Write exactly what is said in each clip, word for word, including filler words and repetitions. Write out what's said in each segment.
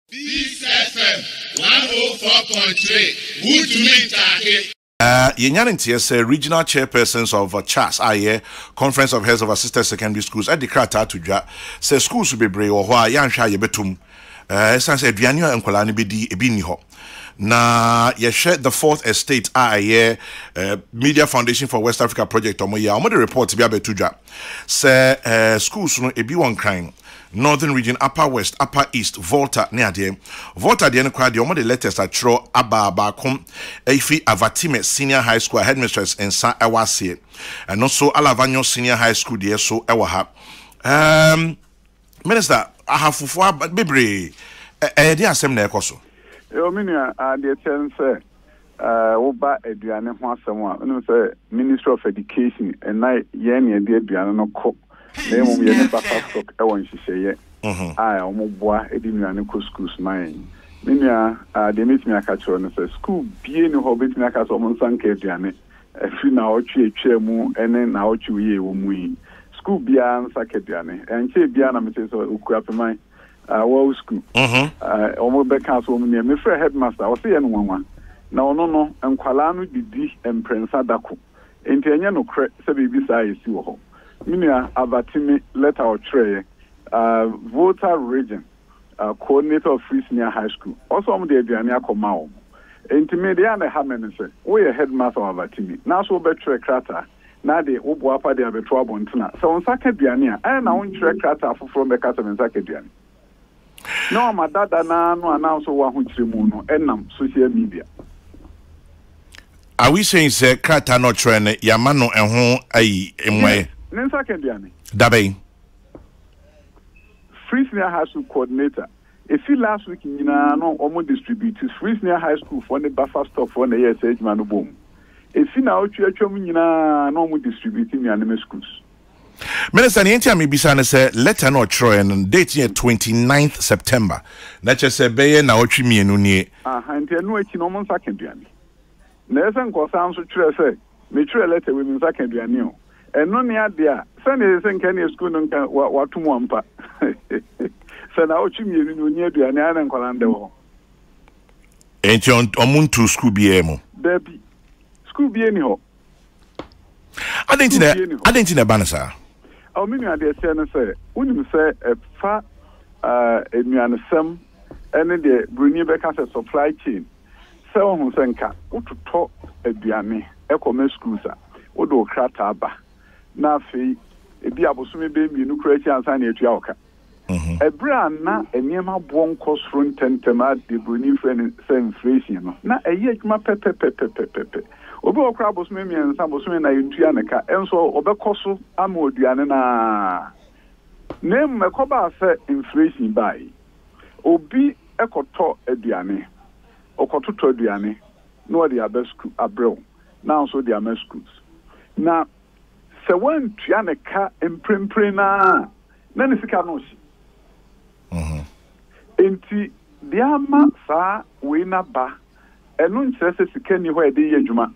This F M one oh four point three. Good to meet you. Uh, Yenyaninti regional chairpersons of uh, C H S, I Conference of Heads of Assisted Secondary Schools at the Krata to Dra say schools will be brave or why Yansha Yebetum. Uh, since Adriania and Kolani Bedi Ebiniho. Na ye shared the fourth estate I uh, Media Foundation for West Africa project omo ya omo the report to be able to dra say uh, schools no ebi one kind Northern region, Upper West, Upper East, Volta near there. Volta the crowd the omo the letters are tro aba aba kom efi Avatime Senior High School headmistress in San Ewase and also Alavanyo Senior High School there so ewa ha. Um Minister ahafufo bebre eh dey asem na ekoso. Yo minia the ten say uh oba aduane ho asem a no say Ministry of Education and na ye ne dey aduane no ko na mum ye ne papa stock e won hihye mhm ah omo boa edi nuane ko schools man minia the meeting aka chiro no say school bie ni ho betimi aka so omo sanka aduane afi na otwe etwa mu ene na otwe ye wo mu yi school bia nsaka aduane enche bia na me say so okuapeman Uh, well school. Mhm. Uh, omo be council omo me frɛ headmaster. O se ye no wanwa. Na ono no enkwala no didi emprensa dako. Enti enye no kre se bibi sa yesi wo ho. Minia Avatime letter o trɛ uh Volta region uh, coordinator of Free Senior High School. Also omo de aduane akoma o. Enti me de na ha me ne se. Wo ye headmaster of Avatime. Na so be trɛ krata. Na de wo bo apa de abeto abontina. Se on saka aduane a, eh na won trɛ krata afoforo be ka se saka aduane. No, my dada na no announce wa hu chiremu no enam social media. Are we saying say krata no trend yama no ehun ayi enwe? Nensa kendiane. Dabe. Free Senior High School coordinator. If you last week nyina no omo distributors Free Senior High School for the buffer stop for the S H S man boom. If you now twa twam nyina no omo distributing nyane schools. Minister, the entire Mibisana said, letter no Troy and date here twenty-ninth September. That just say, Bayer now, Chimmy and Uni. Ah, and no one second. Nelson Cossam so true say, me true letter with second new. And no near there, send it in Kenny school and what to Wampa. Send out Chimmy near the Anan and Colando. Ain't you on Omuntu school be emo? Baby, school be anyhow. I didn't know, I didn't know, Banasa. I mean, I did say, when you say a far uh, a muanism and the Bruni Becca supply chain, so who senka, what to talk a biame, a commerce cruiser, or do crataba. Now, fee, a diabosumi baby, no creation and sign it yoka. A brand na a near born cost front tentemat, the Bruni friend same inflation. Now, a yet my pepe pepe pepe. Obi okra bosme mi ensa bosme na yintua ne ka enso obekoso ama oduane na nem mekoba se inflation bai obi ekoto aduane okototo aduane no dey abesku abrew now so dey am schools na se wan tua ne ka emprempre na na ne sika no shi mhm enti dia ma sa we na ba enu nkyere se sika ni ho e dey adwuma.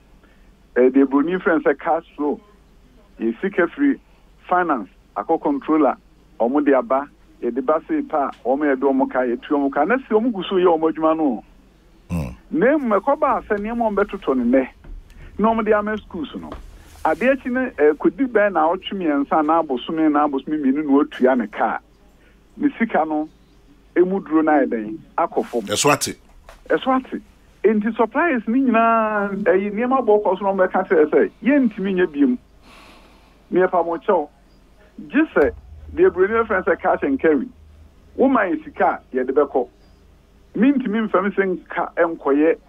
The Bruni friends a cash flow, a seeker free finance, a co controller, or Modiaba, a debasi pa, or me a domoka, a tuomoka, and that's the Omugusu Yomojmano. Name Macoba, send him on better to me. Normally, I'm a school. No, a deachine could be ben out to me and San Abos, me and Abos, me, no Triana car. Missicano, a mudrona day, Acofo. That's what it. That's what it. In the supplies, Nina, a Nema Bocos from the country, say, Yen Timina Beam, near Pamocho. Just say, the Brunel friends are cash and carry. Woman is a car, yet the Beco. Mean to me, famishing car and quiet.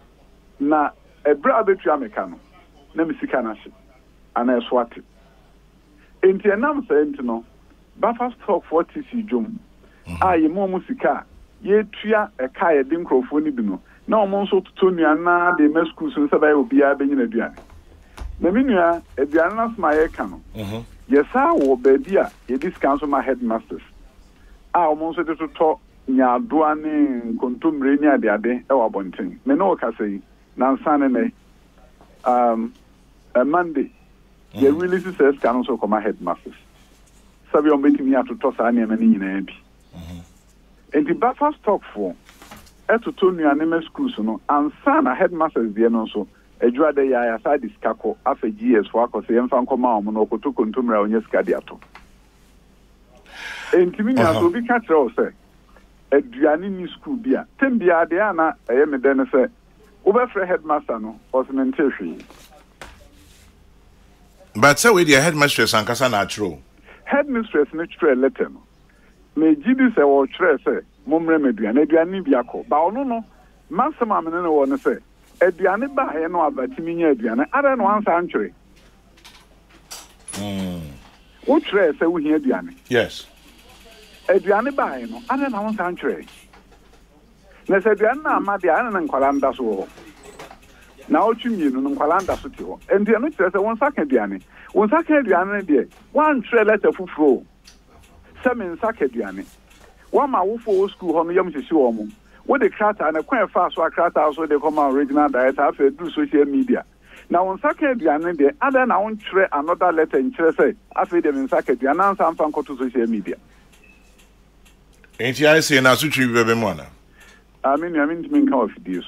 Na a brother to Americano, Nemisicanashi, and I swat it. In the announced sentinel, Buffer stock forty C Jum. Ah, ye more musica, ye tria a kaya dincro for Nibino. No one so to Tony and na the mescus and Sabai will be a being a duan. The minua, a dianas my canon. Yes, I will be dear, a discount of my headmasters. I almost said to talk near Duane, Contum Renia de Ade, our bonting. Menoka say, Nansan um a Monday. The release says can also come my headmasters. Sabi on meeting me to toss any many in a And the buffer stock for Etotonia anime schools no and son headmasters the no Edra de ya aside this kako after G S for because the fan come out no koto kontumra onye skadiato. Entimi na so bi ka kire o se aduane ni school bia tembia de ana eye me den se wo be frɛ headmaster no osmente hwe. But say we the headmistress ankasa na atro. Headmistress no kire letter no. Me gidi se wo kire se momre meduane aduane bia ko. Ba ono no masama me ne wo ne se aduane ba he no abatimi nya aduane ara no ansa antwere. Mm. Wo kire se wo hia aduane. Yes. Aduane ba he no ara na ansa antwere. Na se aduane na ama dia ana na nkwala nda so ho. Na o twimi no nkwala nda so ti ho. Enti no kire se won saka aduane. Won saka aduane de wan kire letter fufuro. Se men saka aduane. Wa ma wo fo school ho no yam hyehyɛ wo mo. What the crata and a quite fast or crata also they come out original diet after do social media. Now on second the other other now on tre another letter in tre say after them in second the announce and fan to social media. Ain't I say na suchi bebe mwana? I mean I mean to mean come of this.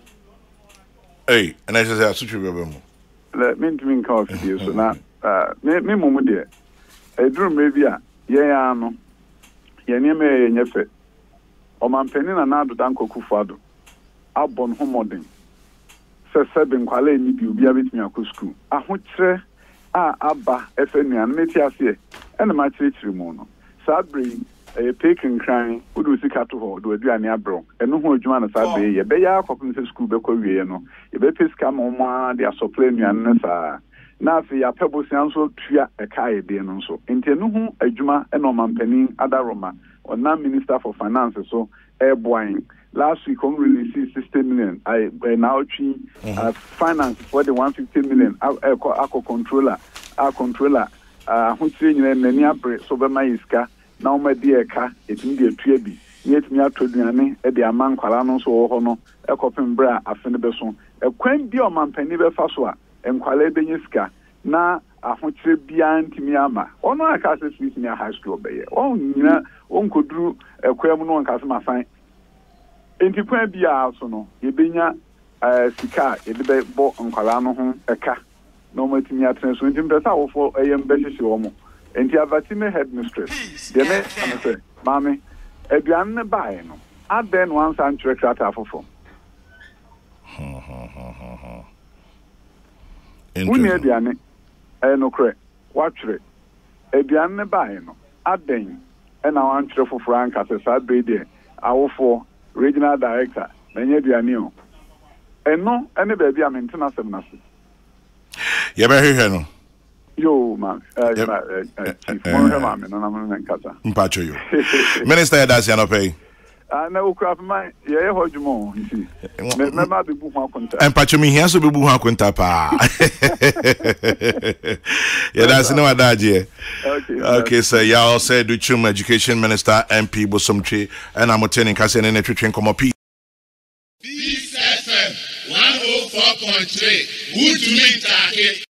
Hey, and I say suchi bebe mo. Let me to mean come of this so now uh me me mo there. A drum maybe a yeah no. Ye ne me nyefe. Omampeni na na danko kufado abon homodin se sebe nkwale ni bi obi abetimi akọ school ahokyere a aba efenuan meti ase e na ma kyerɛkyerɛ mu no sabre e pekin kran udu sika to ho do aduane abro eno ho adwuma na sabre ye be ya akɔpem se school be kɔ wie no ye be peska ma mo a dia supply nuan ne saa na afi ya pebosian so tua e kai de no so enti eno ho adwuma e na omampeni adaroma or now Minister for Finance, so airborne. Last week, we released sixty million. I now tree uh, finance for the one fifty million. Our controller, our controller, uh, who's saying in the near so by my iska. Now my dear car, it may be a trebi. Yet me out to the name at the among Qualanos or Hono, a copin bra, a finibeson, a quaint dear man penny faswa, and Quale Beniska. Na ahokyere bia ntimi ama ono akase sweet near high school be ye on nyina on koduru ekwam no nkase masan enti kwan bia so no ye benya sika ye de bo nkwala no ho eka no matimi atene so enti mpesa wofo eyem behyehyɛ wo mo enti avatime headmistress de me amese mami aduan ne bae no aden wan san twere krata afofo Uni aduane no kre watchre aduane ne bae no aden e na wan twere foforo anka se sa be de awofo regional director na nya aduane o eno ene ba bia mentena sem na se ye be hwehwe no yo man eh chief mo he ma me no na mo nkata mpacho yo minister ya dasi anope ah na ukra my ye ye hojumo you see me me ma be bu ho akonta empacho mi hia so be bu ho akonta pa ya dasi no adaje okay okay so ya all said the Chum education minister M P Bosomtwe and I'm attending kase ne twetwen komo P Peace F M one oh four point three. Who to meet